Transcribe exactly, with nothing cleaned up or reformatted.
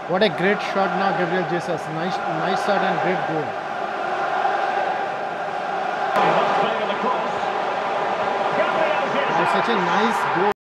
What a great shot now, Gabriel Jesus. Nice, nice shot and great goal. Such a nice goal.